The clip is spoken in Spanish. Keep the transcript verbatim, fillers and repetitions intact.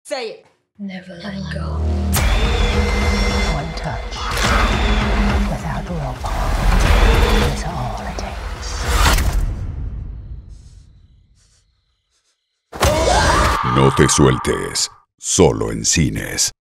Say it. Never let go. One touch without willpower is all it takes. No te sueltes, solo en cines.